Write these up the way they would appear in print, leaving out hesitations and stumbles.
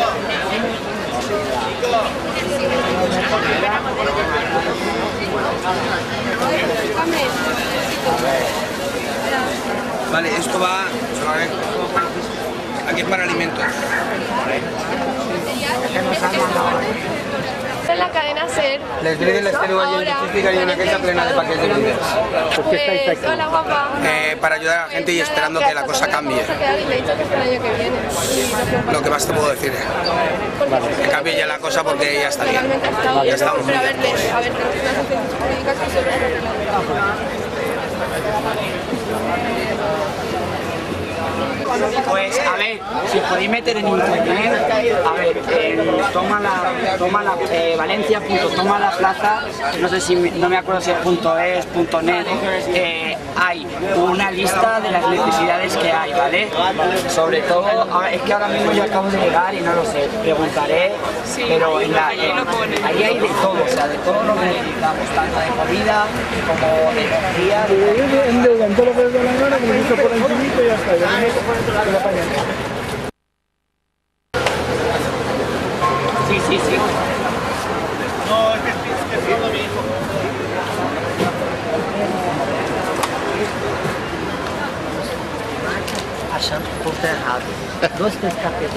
Vale, esto va... Aquí es para alimentos. En la cadena SER. Les diré les tengo allí en logística y una caja plena de paquetes de vídeos. Pues, hola guapa. Para ayudar a la gente y esperando que la cosa cambie. Lo que más te puedo decir. Que cambie ya la cosa porque ya está bien. Ya estamos muy bien. Pues a ver, si os podéis meter en internet, a ver, Valencia.toma la plaza, no sé si, no me acuerdo si es .es, .net, hay una lista de las necesidades que hay, ¿vale? Sobre todo, es que ahora mismo yo acabo de llegar y no lo sé, preguntaré, pero ahí hay de todo, o sea, de todo lo que necesitamos, tanto de comida como de energía. En todo lo que es de la gana, como he visto por encima y ya está. Sí, sí, sí. No, es que estoy hablando a mi hijo. عشان تحطها هذا دوست تستقبل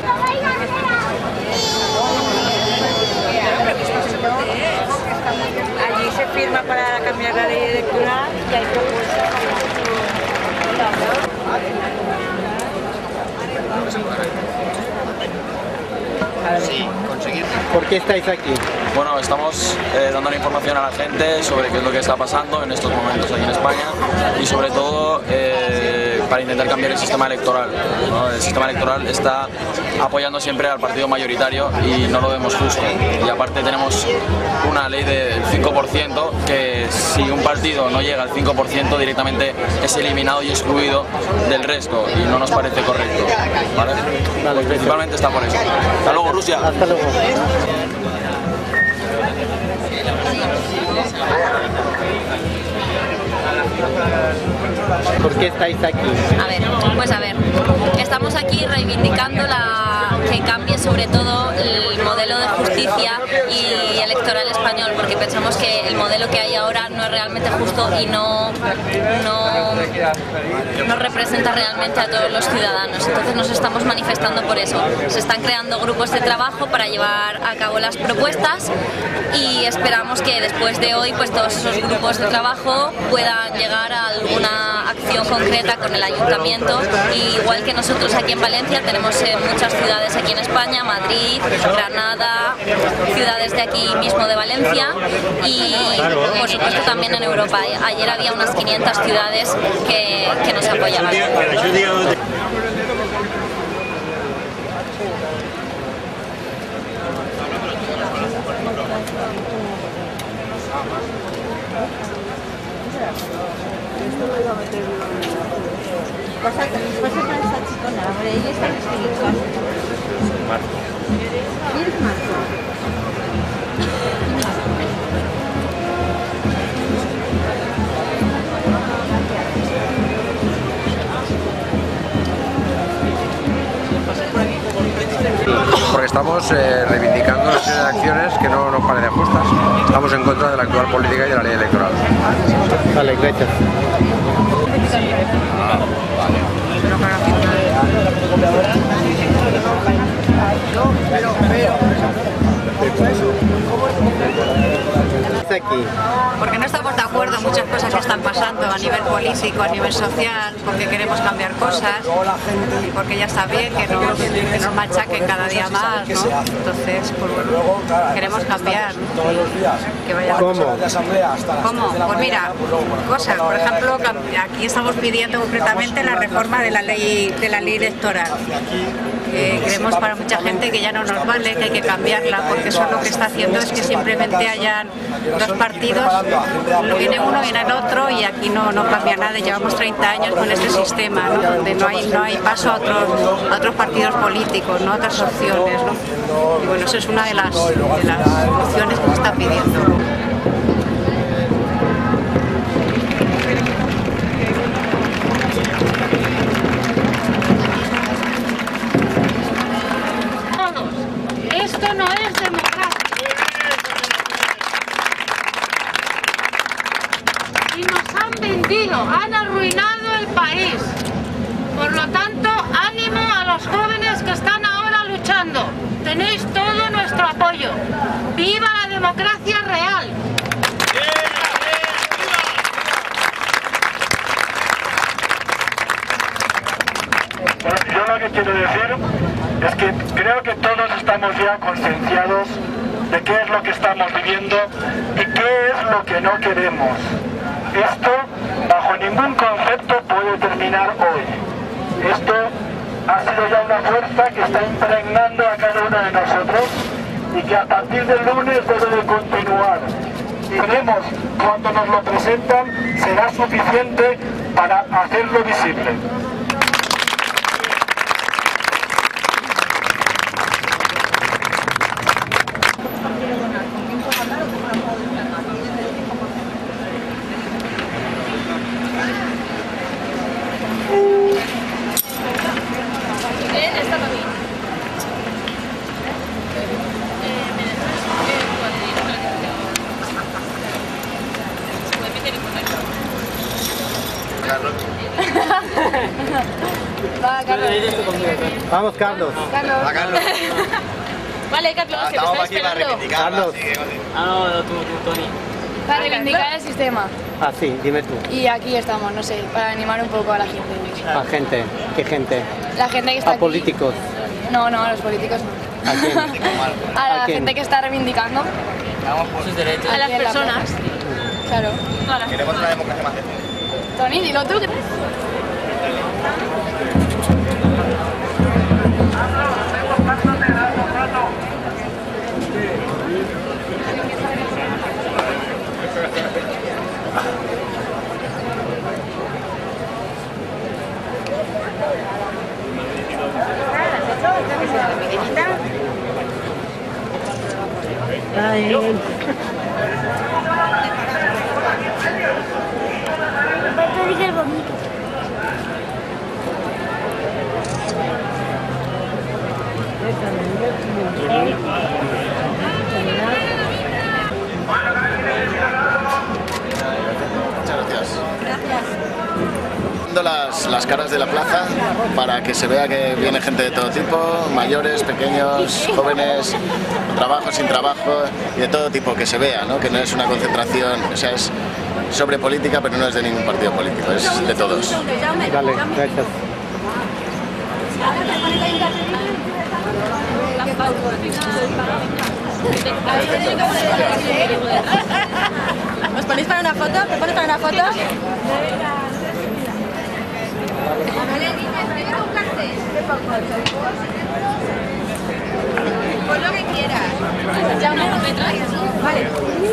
Allí se firma para cambiar la ley electoral y hay propuestas. Sí, conseguir. ¿Por qué estáis aquí? Bueno, estamos dando la información a la gente sobre qué es lo que está pasando en estos momentos aquí en España y sobre todo para intentar cambiar el sistema electoral, ¿no? El sistema electoral está apoyando siempre al partido mayoritario y no lo vemos justo. Y aparte tenemos una ley del 5% que si un partido no llega al 5% directamente es eliminado y excluido del resto y no nos parece correcto, ¿vale? Vale, principalmente está por eso. Hasta luego, Rusia. Hasta luego. ¿Por qué estáis aquí? A ver, estamos aquí reivindicando que cambie sobre todo el modelo de justicia y electoral español, porque pensamos que el modelo que hay ahora no es realmente justo y no representa realmente a todos los ciudadanos. Entonces nos estamos manifestando por eso. Se están creando grupos de trabajo para llevar a cabo las propuestas y esperamos que después de hoy pues todos esos grupos de trabajo puedan llegar a alguna acción concreta con el ayuntamiento, y igual que nosotros aquí en Valencia tenemos muchas ciudades aquí en España, Madrid, Granada, ciudades de aquí mismo de Valencia y por supuesto también en Europa. Ayer había unas 500 ciudades que nos apoyaban. Pasa para esa chicona, ahora ella está espiritual. ¿Eres Marco? Porque estamos reivindicando una serie de acciones que no nos parecen justas. Estamos en contra de la actual política y de la ley electoral. Vale, gracias. Aquí. Porque no estamos de acuerdo en muchas cosas que están pasando a nivel político, a nivel social, porque queremos cambiar cosas y porque ya está bien que nos machaquen cada día más, ¿no? Entonces, pues bueno, queremos cambiar. Que vaya. ¿Cómo? ¿Cómo? Pues mira, cosas, por ejemplo, aquí estamos pidiendo concretamente la reforma de la ley electoral. Creemos para mucha gente que ya no nos vale, que hay que cambiarla, porque eso lo que está haciendo es que simplemente hayan dos partidos, viene uno, viene el otro, y aquí no cambia nada. Llevamos 30 años con este sistema, ¿no? Donde no hay paso a otros partidos políticos, ¿no? Otras opciones, ¿no? Y bueno, eso es una de las opciones que se está pidiendo. luchando. Tenéis todo nuestro apoyo. ¡Viva la democracia real! Yo lo que quiero decir es que creo que todos estamos ya concienciados de qué es lo que estamos viviendo y qué es lo que no queremos. Esto, bajo ningún concepto, puede terminar hoy. Esto ha sido ya una fuerza que está impregnando a cada uno de nosotros y que a partir del lunes debe de continuar. Y veremos, cuando nos lo presentan, será suficiente para hacerlo visible. Va, Carlos. Vamos, Carlos. Va, Carlos. Vale, Carlos, que te está esperando. Carlos. No, tú, Tony. Para reivindicar el sistema. Ah, sí, dime tú. Y aquí estamos, no sé, para animar un poco a la gente. ¿A gente? ¿Qué gente? La gente que está ¿A aquí. políticos? No, a los políticos no. ¿A quién? A la quién? gente que está reivindicando. Sus derechos. A las personas. Claro. Queremos una democracia más decente. Tony, dilo tú. Las caras de la plaza para que se vea que viene gente de todo tipo, mayores, pequeños, jóvenes, con trabajo, sin trabajo y de todo tipo, que se vea, ¿no? Que no es una concentración, o sea, es sobre política, pero no es de ningún partido político, es de todos. Vale, gracias. ¿Os ponéis para una foto? ¿Te pones para una foto? Pon lo que quieras. Ya una metra. Vale.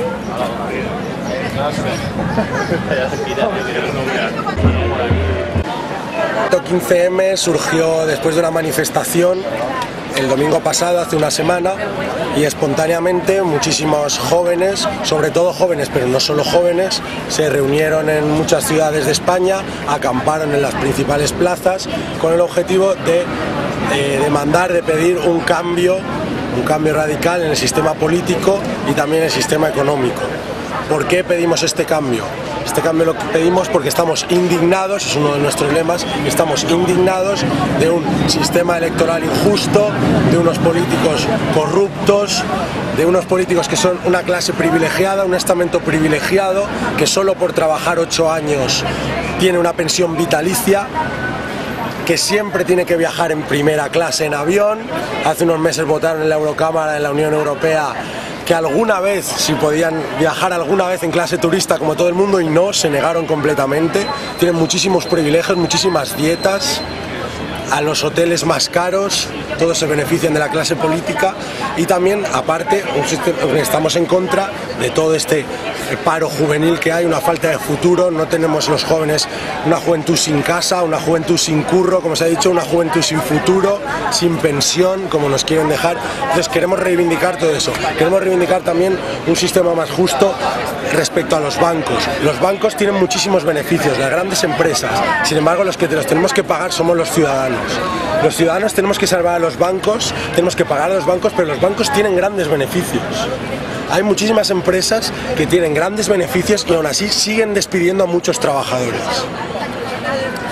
15M surgió después de una manifestación el domingo pasado, hace una semana, y espontáneamente muchísimos jóvenes, sobre todo jóvenes, pero no solo jóvenes, se reunieron en muchas ciudades de España, acamparon en las principales plazas con el objetivo de demandar, de pedir un cambio radical en el sistema político y también en el sistema económico. ¿Por qué pedimos este cambio? Este cambio lo pedimos porque estamos indignados, es uno de nuestros lemas, estamos indignados de un sistema electoral injusto, de unos políticos corruptos, de unos políticos que son una clase privilegiada, un estamento privilegiado, que solo por trabajar 8 años tiene una pensión vitalicia, que siempre tiene que viajar en primera clase en avión. Hace unos meses votaron en la Eurocámara, en la Unión Europea, que alguna vez, si podían viajar alguna vez en clase turista como todo el mundo, y no, se negaron completamente. Tienen muchísimos privilegios, muchísimas dietas, a los hoteles más caros, todos se benefician de la clase política, y también, aparte, estamos en contra de todo este paro juvenil que hay, una falta de futuro. No tenemos los jóvenes una juventud sin casa, una juventud sin curro, como se ha dicho, una juventud sin futuro, sin pensión, como nos quieren dejar. Entonces queremos reivindicar todo eso. Queremos reivindicar también un sistema más justo respecto a los bancos. Los bancos tienen muchísimos beneficios, las grandes empresas. Sin embargo, los que los tenemos que pagar somos los ciudadanos. Los ciudadanos tenemos que salvar a los bancos, tenemos que pagar a los bancos, pero los bancos tienen grandes beneficios. Hay muchísimas empresas que tienen grandes beneficios y aún así siguen despidiendo a muchos trabajadores.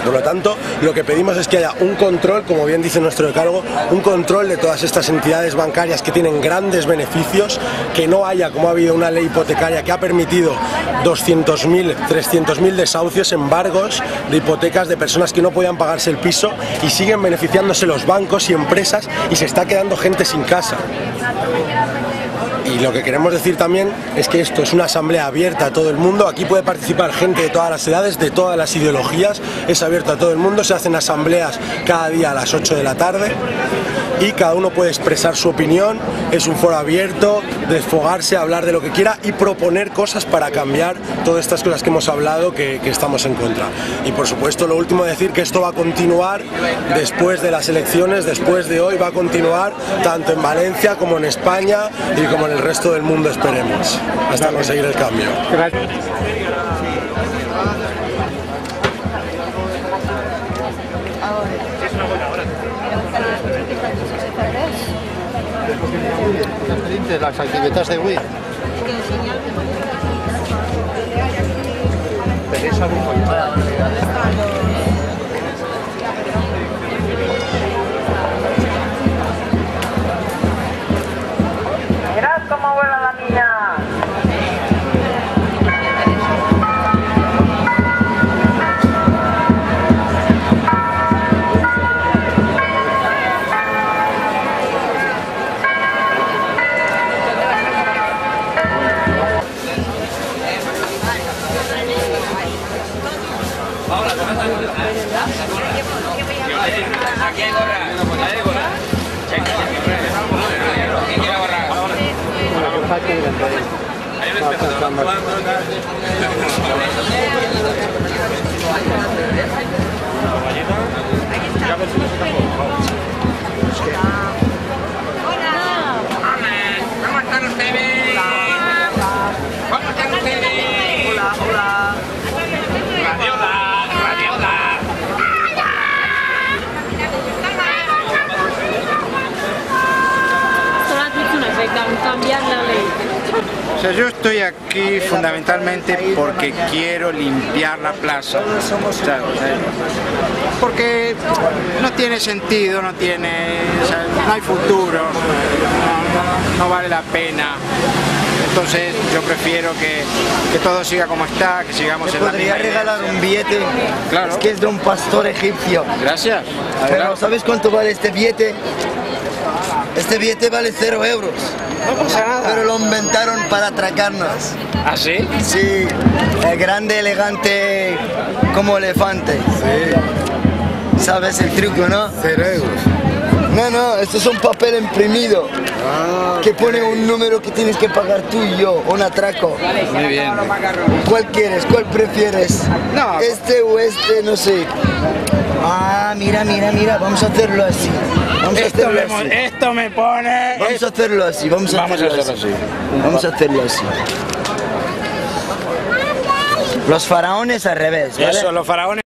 Por lo tanto, lo que pedimos es que haya un control, como bien dice nuestro decálogo, un control de todas estas entidades bancarias que tienen grandes beneficios, que no haya, como ha habido una ley hipotecaria que ha permitido 200.000, 300.000 desahucios, embargos de hipotecas de personas que no podían pagarse el piso, y siguen beneficiándose los bancos y empresas y se está quedando gente sin casa. Y lo que queremos decir también es que esto es una asamblea abierta a todo el mundo. Aquí puede participar gente de todas las edades, de todas las ideologías. Es abierto a todo el mundo. Se hacen asambleas cada día a las 8 de la tarde y cada uno puede expresar su opinión. Es un foro abierto, desfogarse, hablar de lo que quiera y proponer cosas para cambiar todas estas cosas que hemos hablado que estamos en contra. Y por supuesto, lo último, decir que esto va a continuar después de las elecciones, después de hoy, va a continuar tanto en Valencia como en España y como en el resto del mundo, esperemos, hasta conseguir el cambio. Gracias. Las actividades de Wii. Mirad cómo vuela la niña. Aquí hay gorra. Hay gorra. ¿Quién quiere gorra? Hay un espectador. ¿Cómo están ustedes? ¿Cómo están ustedes? Hola, hola. Radiola, radiola. Cambiar la ley. O sea, yo estoy aquí fundamentalmente porque quiero limpiar la plaza. Porque no tiene sentido, no hay futuro, no vale la pena. Entonces yo prefiero que todo siga como está, que sigamos en la misma. ¿Podría regalar un billete? Claro. Es que es de un pastor egipcio. Gracias. Pero ¿sabes cuánto vale este billete? Este billete vale 0 euros. No pasa nada. Pero lo inventaron para atracarnos. ¿Ah, sí? Sí. Grande, elegante, como elefante. Sí. ¿Sabes el truco, no? 0 euros. No, esto es un papel imprimido. Que pone un número que tienes que pagar tú y yo, un atraco. Muy bien. ¿Cuál quieres? ¿Cuál prefieres? No. Este o este, no sé. Ah, mira, vamos a hacerlo así. Esto me pone... Vamos a hacerlo así, vamos a hacerlo así. Vamos a hacerlo así. Los faraones al revés, ¿vale? Eso, los faraones...